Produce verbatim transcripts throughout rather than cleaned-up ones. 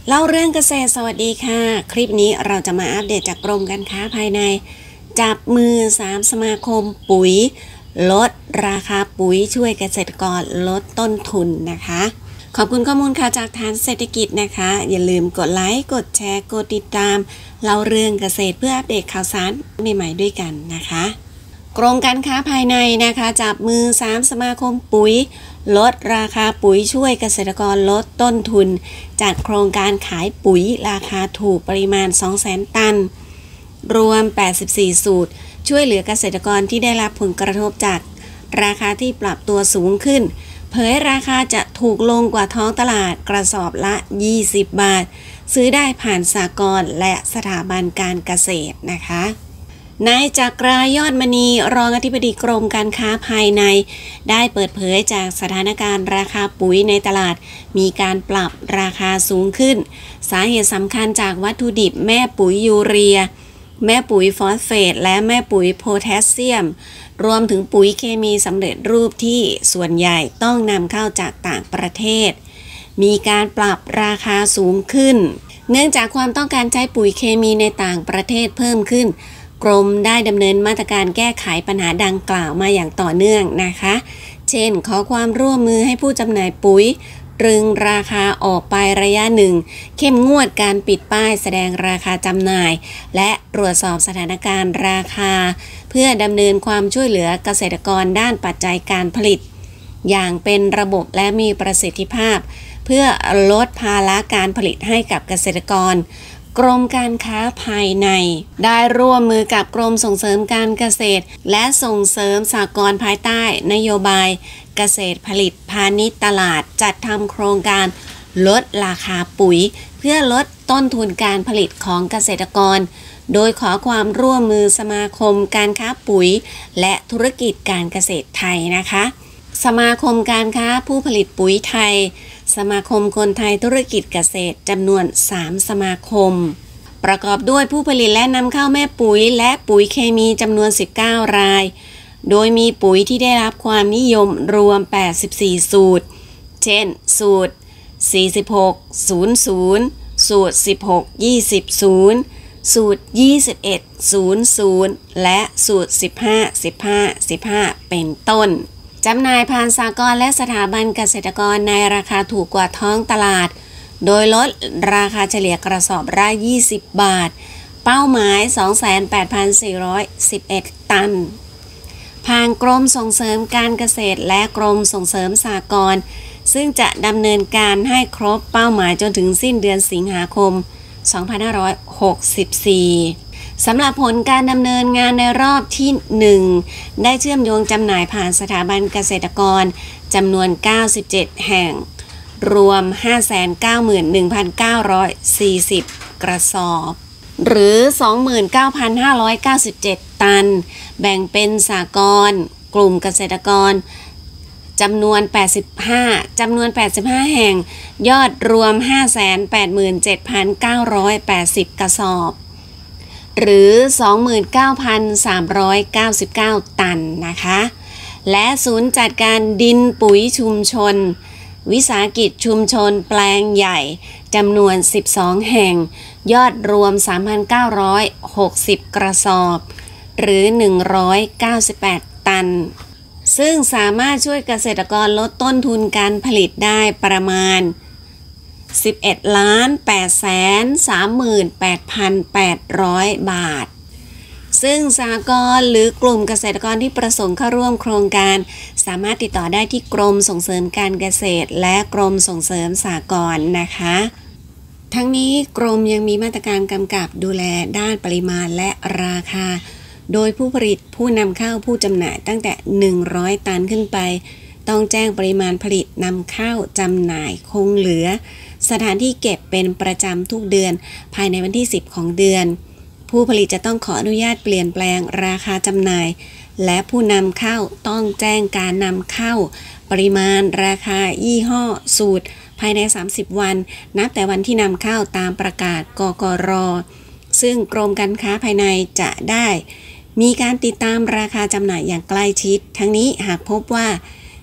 เล่าเรื่องเกษตรสวัสดีค่ะคลิปนี้เราจะมาอัปเดตจากกรมการค้าภายในจับมือสามสมาคมปุ๋ยลดราคาปุ๋ยช่วยเกษตรกรลดต้นทุนนะคะขอบคุณข้อมูลข่าวจากฐานเศรษฐกิจนะคะอย่าลืมกดไลค์กดแชร์กดติดตามเล่าเรื่องเกษตรเพื่ออัปเดตข่าวสารใหม่ๆด้วยกันนะคะกรมการค้าภายในนะคะจับมือสามสมาคมปุ๋ยลดราคาปุ๋ยช่วยเกษตรกรลดต้นทุนจัดโครงการขายปุ๋ยราคาถูกปริมาณ สองแสน ตันรวมแปดสิบสี่สูตรช่วยเหลือเกษตรกรที่ได้รับผลกระทบจากราคาที่ปรับตัวสูงขึ้นเผยราคาจะถูกลงกว่าท้องตลาดกระสอบละยี่สิบบาทซื้อได้ผ่านสหกรณ์และสถาบันการเกษตรนะคะนายจักรายอดมณีรองอธิบดีกรมการค้าภายในได้เปิดเผยจากสถานการณ์ราคาปุ๋ยในตลาดมีการปรับราคาสูงขึ้นสาเหตุสำคัญจากวัตถุดิบแม่ปุ๋ยยูเรียแม่ปุ๋ยฟอสเฟตและแม่ปุ๋ยโพแทสเซียมรวมถึงปุ๋ยเคมีสำเร็จรูปที่ส่วนใหญ่ต้องนำเข้าจากต่างประเทศมีการปรับราคาสูงขึ้นเนื่องจากความต้องการใช้ปุ๋ยเคมีในต่างประเทศเพิ่มขึ้นกรมได้ดำเนินมาตรการแก้ไขปัญหาดังกล่าวมาอย่างต่อเนื่องนะคะเช่นขอความร่วมมือให้ผู้จำหน่ายปุ๋ยตรึงราคาออกไประยะหนึ่งเข้มงวดการปิดป้ายแสดงราคาจำหน่ายและตรวจสอบสถานการณ์ราคาเพื่อดำเนินความช่วยเหลือเกษตรกรด้านปัจจัยการผลิตอย่างเป็นระบบและมีประสิทธิภาพเพื่อลดภาระการผลิตให้กับเกษตรกรกรมการค้าภายในได้ร่วมมือกับกรมส่งเสริมการเกษตรและส่งเสริมสหกรณ์ภายใต้นโยบายเกษตรผลิตพาณิชย์ตลาดจัดทำโครงการลดราคาปุ๋ยเพื่อลดต้นทุนการผลิตของเกษตรกรโดยขอความร่วมมือสมาคมการค้าปุ๋ยและธุรกิจการเกษตรไทยนะคะสมาคมการค้าผู้ผลิตปุ๋ยไทยสมาคมคนไทยธุรกิจเกษตรจำนวนสามสมาคมประกอบด้วยผู้ผลิตและนำเข้าแม่ปุ๋ยและปุ๋ยเคมีจำนวนสิบเก้ารายโดยมีปุ๋ยที่ได้รับความนิยมรวมแปดสิบสี่สูตรเช่นสูตรสี่สิบหก ศูนย์ ศูนย์ สูตรสิบหก ยี่สิบ ศูนย์ สูตรยี่สิบเอ็ด ศูนย์ ศูนย์ และสูตรสิบห้า สิบห้า สิบห้าเป็นต้นจำหน่ายผ่านสหกรณ์และสถาบันเกษตรกรในราคาถูกกว่าท้องตลาดโดยลดราคาเฉลี่ยกระสอบละยี่สิบบาทเป้าหมาย สองแสนแปดพันสี่ร้อยสิบเอ็ด ตันผ่านกรมส่งเสริมการเกษตรและกรมส่งเสริมสหกรณ์ซึ่งจะดำเนินการให้ครบเป้าหมายจนถึงสิ้นเดือนสิงหาคมสองพันห้าร้อยหกสิบสี่สำหรับผลการดำเนินงานในรอบที่หนึ่งได้เชื่อมโยงจำหน่ายผ่านสถาบันเกษตรกรจำนวนเก้าสิบเจ็ดแห่งรวม ห้าแสนเก้าหมื่นหนึ่งพันเก้าร้อยสี่สิบ กระสอบหรือ สองหมื่นเก้าพันห้าร้อยเก้าสิบเจ็ด ตันแบ่งเป็นสหกรณ์กลุ่มเกษตรกรจำนวนแปดสิบห้าจำนวนแปดสิบห้าแห่งยอดรวม ห้าแสนแปดหมื่นเจ็ดพันเก้าร้อยแปดสิบ กระสอบหรือ สองหมื่นเก้าพันสามร้อยเก้าสิบเก้า ตันนะคะและศูนย์จัดการดินปุ๋ยชุมชนวิสาหกิจชุมชนแปลงใหญ่จำนวนสิบสองแห่งยอดรวม สามพันเก้าร้อยหกสิบ กระสอบหรือหนึ่งร้อยเก้าสิบแปด ตันซึ่งสามารถช่วยเกษตรกรลดต้นทุนการผลิตได้ประมาณสิบเอ็ดล้านแปดแสนสามหมื่นแปดพันแปดร้อยบาทซึ่งสหกรณ์หรือกลุ่มเกษตรกรที่ประสงค์เข้าร่วมโครงการสามารถติดต่อได้ที่กรมส่งเสริมการเกษตรและกรมส่งเสริมสหกรณ์นะคะทั้งนี้กรมยังมีมาตรการกำกับดูแลด้านปริมาณและราคาโดยผู้ผลิตผู้นำเข้าผู้จำหน่ายตั้งแต่หนึ่งร้อยตันขึ้นไปต้องแจ้งปริมาณผลิตนำเข้าจำหน่ายคงเหลือสถานที่เก็บเป็นประจำทุกเดือนภายในวันที่สิบของเดือนผู้ผลิตจะต้องขออนุญาตเปลี่ยนแปลงราคาจำหน่ายและผู้นำเข้าต้องแจ้งการนำเข้าปริมาณราคายี่ห้อสูตรภายในสามสิบวันนับแต่วันที่นำเข้าตามประกาศกกร.ซึ่งกรมการค้าภายในจะได้มีการติดตามราคาจำหน่ายอย่างใกล้ชิดทั้งนี้หากพบว่า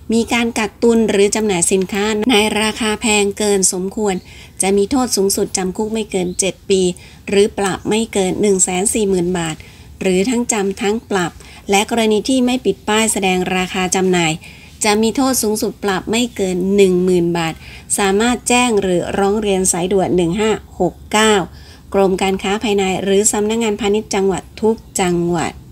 มีการกักตุนหรือจำหน่ายสินค้าในราคาแพงเกินสมควรจะมีโทษสูงสุดจำคุกไม่เกินเจ็ดปีหรือปรับไม่เกิน หนึ่งแสนสี่หมื่น บาทหรือทั้งจำทั้งปรับและกรณีที่ไม่ปิดป้ายแสดงราคาจำหน่ายจะมีโทษสูงสุดปรับไม่เกิน หนึ่งหมื่น บาทสามารถแจ้งหรือร้องเรียนสายด่วนหนึ่งห้าหกเก้ากรมการค้าภายในหรือสำนักงานพาณิชย์จังหวัดทุกจังหวัด